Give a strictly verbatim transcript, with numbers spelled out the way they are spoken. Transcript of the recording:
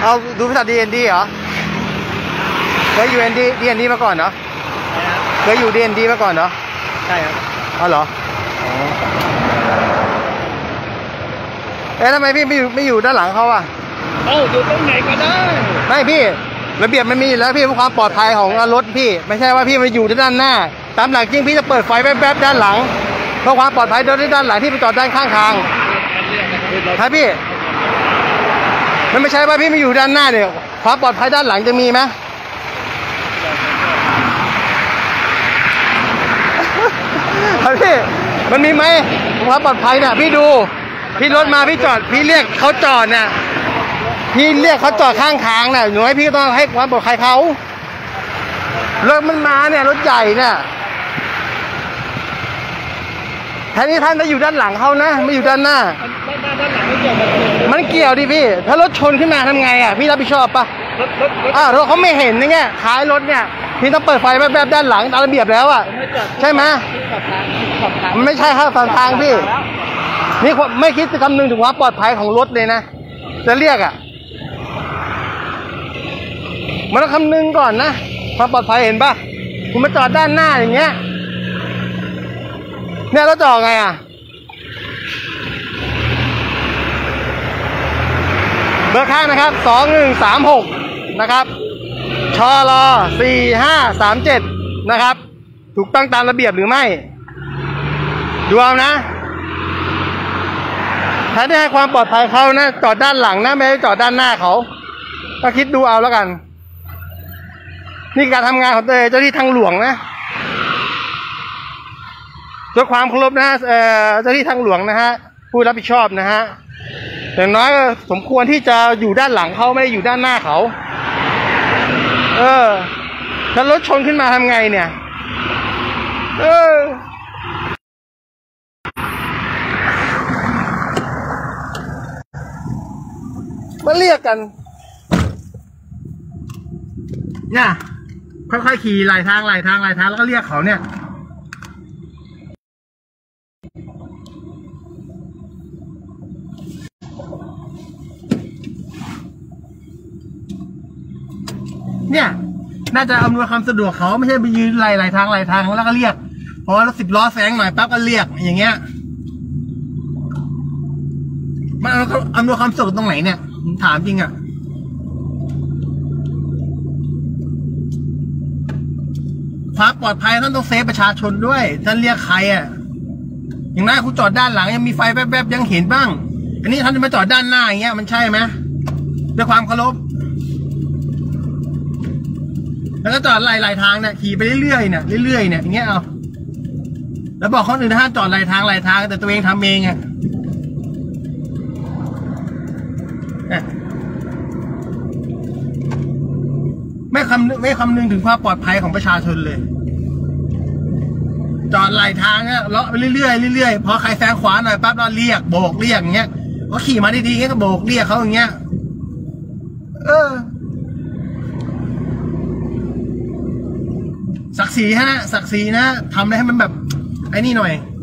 เอาดูบริษัทดีเอ็นดีเหรอเคยอยู่เอ็นดีดีเอ็นดีมาก่อนเหรอเคยอยู่ดีเอ็นดีมาก่อนเหรอใช่ครับอ๋อเหรอเอ๊ะทำไมพี่ไม่อยู่ไม่อยู่ด้านหลังเขาอ่ะเอ้าอยู่ตรงไหนก็ได้ไม่พี่ระเบียบมันมีอยู่แล้วพี่เพื่อความปลอดภัยของรถพี่ไม่ใช่ว่าพี่มาอยู่ด้านหน้าตามหลักจริงพี่จะเปิดไฟแวบๆด้านหลังเพื่อความปลอดภัยโดยที่ด้านหลังที่ไปจอดด้านข้างทางครับพี่มันไม่ใช่ว่าพี่มาอยู่ด้านหน้าเนี่ยความปลอดภัยด้านหลังจะมีไหมครับพี่มันมีไหมความปลอดภัยเนี่ยพี่ดูพี่รถมาพี่จอดพี่เรียกเขาจอดน่ะพี่เรียกเขาจอดข้างทางน่ะหนูให้พี่ต้องให้ความปลอดภัยเขารถมันมาเนี่ยรถใหญ่เนี่ยแทนที่ท่านจะอยู่ด้านหลังเขานะไม่อยู่ด้านหน้ามันเกี่ยวดิพี่ถ้ารถชนขึ้นมาทำไงอ่ะพี่รับผิดชอบปะอ่ารถเขาไม่เห็นอย่างเงี้ยท้ายรถเนี่ยพี่ต้องเปิดไฟแวบๆด้านหลังตามระเบียบแล้วอ่ะใช่ไหมมันไม่ใช่ครับทางพี่นี่ไม่คิดจะคำนึงถึงความปลอดภัยของรถเลยนะจะเรียกอ่ะมันต้องคำนึงก่อนนะความปลอดภัยเห็นปะคุณมาจอดด้านหน้าอย่างเงี้ยเนี่ยเราจอดไงอ่ะเบอร์ข้างนะครับสองหนึ่งสามหกนะครับชลสี่ห้าสามเจ็ดนะครับถูกตั้งตามระเบียบหรือไม่ดูเอานะถ้าได้ให้ความปลอดภัยเขานะจอดด้านหลังนะไม่ได้จอดด้านหน้าเขาก็คิดดูเอาแล้วกันนี่การทำงานของเจ้าที่ทางหลวงนะด้วยความเคารพนะเจ้าที่ทางหลวงนะฮะผู้รับผิดชอบนะฮะอย่างน้อยก็สมควรที่จะอยู่ด้านหลังเขาไม่ได้อยู่ด้านหน้าเขาเออถ้ารถชนขึ้นมาทำไงเนี่ยเออมาเรียกกันเนี่ยค่อยๆขี่ไหลทางไหลทางไหลทางแล้วก็เรียกเขาเนี่ยเนี่ยน่าจะอำนวยความสะดวกเขาไม่ใช่ไปยืนไหลไหลทางไหลทางแล้วก็เรียกพอรถสิบล้อแซงหน่อยปั๊บก็เรียกอย่างเงี้ยมันอำนวยความสะดวกตรงไหนเนี่ยถามจริงอ่ะความปลอดภัยท่านต้องเซฟประชาชนด้วยท่านเรียกใครอ่ะอย่างนั้นคุณจอดด้านหลังยังมีไฟแวบๆยังเห็นบ้างอันนี้ท่านจะมาจอดด้านหน้าอย่างเงี้ยมันใช่ไหมด้วยความเคารพแล้วก็จอดไหลๆทางเนี่ยขี่ไปเรื่อยๆเนี่ยเรื่อยๆเนี่ยอย่างเงี้ยเอาแล้วบอกคนอื่นท่านจอดไหลทางไหลทางแต่ตัวเองทำเองอ่ะไม่คำไม่คำนึงถึงความปลอดภัยของประชาชนเลยจอดไหลทางเนี่ยเลาะไปเรื่อยๆเรื่อยๆพอใครแซงขวาหน่อยปั๊บเราเรียกโบกเรียกอย่างเงี้ยเขาขี่มาดีๆก็โบกเรียกเขาอย่างเงี้ยเออศักดิ์ศรีฮะศักดิ์ศรีนะทำอะไรให้มันแบบไอ้นี่หน่อย